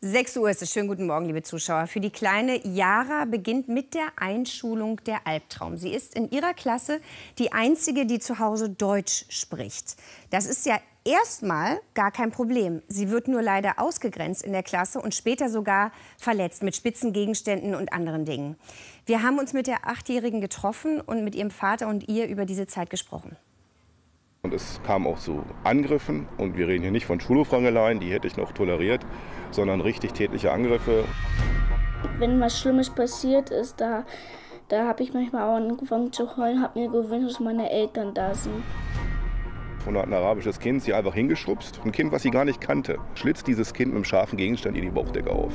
6 Uhr ist es. Schönen guten Morgen, liebe Zuschauer. Für die kleine Yara beginnt mit der Einschulung der Albtraum. Sie ist in ihrer Klasse die einzige, die zu Hause Deutsch spricht. Das ist ja erstmal gar kein Problem. Sie wird nur leider ausgegrenzt in der Klasse und später sogar verletzt mit spitzen Gegenständen und anderen Dingen. Wir haben uns mit der 8-Jährigen getroffen und mit ihrem Vater und ihr über diese Zeit gesprochen. Und es kam auch zu Angriffen, und wir reden hier nicht von Schulhofrangeleien, die hätte ich noch toleriert, sondern richtig tätliche Angriffe. Wenn was Schlimmes passiert ist, da habe ich manchmal auch angefangen zu heulen, habe mir gewünscht, dass meine Eltern da sind. Von ein arabisches Kind, sie einfach hingeschubst, ein Kind, was sie gar nicht kannte, schlitzt dieses Kind mit einem scharfen Gegenstand in die Bauchdecke auf.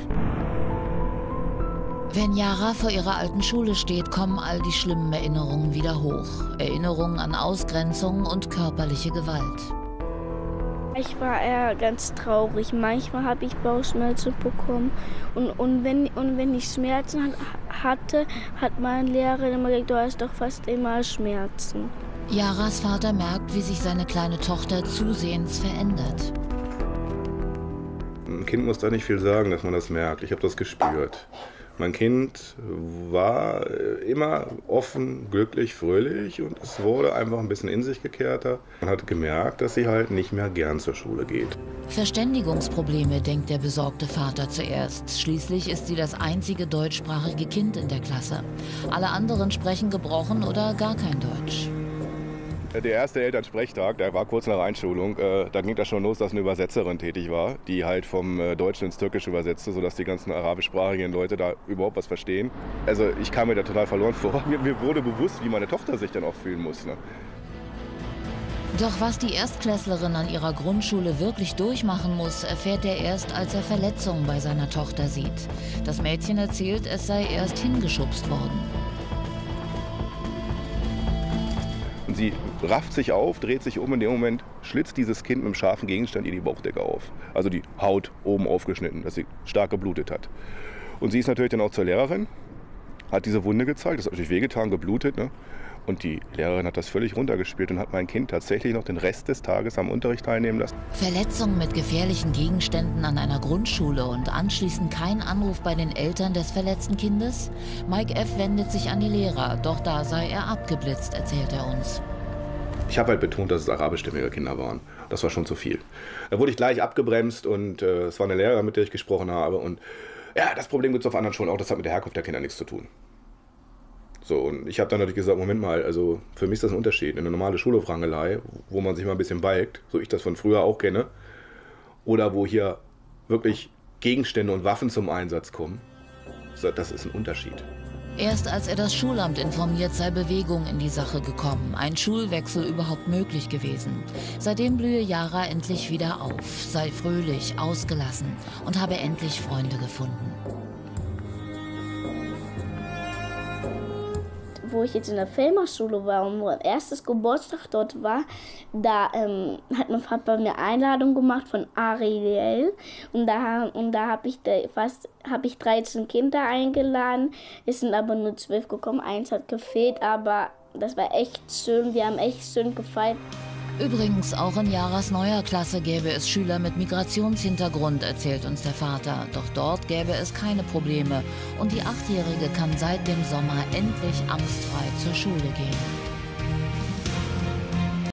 Wenn Yara vor ihrer alten Schule steht, kommen all die schlimmen Erinnerungen wieder hoch. Erinnerungen an Ausgrenzung und körperliche Gewalt. Ich war eher ganz traurig. Manchmal habe ich Bauchschmerzen bekommen. Und wenn ich Schmerzen hatte, hat mein Lehrer immer gesagt, du hast doch fast immer Schmerzen. Yaras Vater merkt, wie sich seine kleine Tochter zusehends verändert. Ein Kind muss da nicht viel sagen, dass man das merkt. Ich habe das gespürt. Mein Kind war immer offen, glücklich, fröhlich, und es wurde einfach ein bisschen in sich gekehrter. Man hat gemerkt, dass sie halt nicht mehr gern zur Schule geht. Verständigungsprobleme, denkt der besorgte Vater zuerst. Schließlich ist sie das einzige deutschsprachige Kind in der Klasse. Alle anderen sprechen gebrochen oder gar kein Deutsch. Der erste Elternsprechtag, der war kurz nach Einschulung. Da ging das schon los, dass eine Übersetzerin tätig war, die halt vom Deutschen ins Türkische übersetzte, sodass die ganzen arabischsprachigen Leute da überhaupt was verstehen. Also ich kam mir da total verloren vor. Mir wurde bewusst, wie meine Tochter sich dann auch fühlen muss. Ne? Doch was die Erstklässlerin an ihrer Grundschule wirklich durchmachen muss, erfährt er erst, als er Verletzungen bei seiner Tochter sieht. Das Mädchen erzählt, es sei erst hingeschubst worden. Und sie rafft sich auf, dreht sich um, in dem Moment schlitzt dieses Kind mit einem scharfen Gegenstand in die Bauchdecke auf. Also die Haut oben aufgeschnitten, dass sie stark geblutet hat. Und sie ist natürlich dann auch zur Lehrerin, hat diese Wunde gezeigt, das hat natürlich wehgetan, geblutet. Ne? Und die Lehrerin hat das völlig runtergespielt und hat mein Kind tatsächlich noch den Rest des Tages am Unterricht teilnehmen lassen. Verletzungen mit gefährlichen Gegenständen an einer Grundschule und anschließend kein Anruf bei den Eltern des verletzten Kindes? Mike F. wendet sich an die Lehrer, doch da sei er abgeblitzt, erzählt er uns. Ich habe halt betont, dass es arabischstämmige Kinder waren. Das war schon zu viel. Da wurde ich gleich abgebremst, und es war eine Lehrerin, mit der ich gesprochen habe. Und ja, das Problem gibt es auf anderen Schulen auch, das hat mit der Herkunft der Kinder nichts zu tun. So, und ich habe dann natürlich gesagt, Moment mal, also für mich ist das ein Unterschied. Eine normale Schulhofrangelei, wo man sich mal ein bisschen balgt, so ich das von früher auch kenne, oder wo hier wirklich Gegenstände und Waffen zum Einsatz kommen, das ist ein Unterschied. Erst als er das Schulamt informiert, sei Bewegung in die Sache gekommen, ein Schulwechsel überhaupt möglich gewesen. Seitdem blühe Yara endlich wieder auf, sei fröhlich, ausgelassen und habe endlich Freunde gefunden. Wo ich jetzt in der Filmerschule war und mein erstes Geburtstag dort war, da hat mein Papa mir Einladung gemacht von Ariel, und da habe ich 13 Kinder eingeladen. Es sind aber nur 12 gekommen, 1 hat gefehlt, aber das war echt schön, wir haben echt schön gefeiert. Übrigens, auch in Yaras neuer Klasse gäbe es Schüler mit Migrationshintergrund, erzählt uns der Vater. Doch dort gäbe es keine Probleme und die 8-Jährige kann seit dem Sommer endlich angstfrei zur Schule gehen.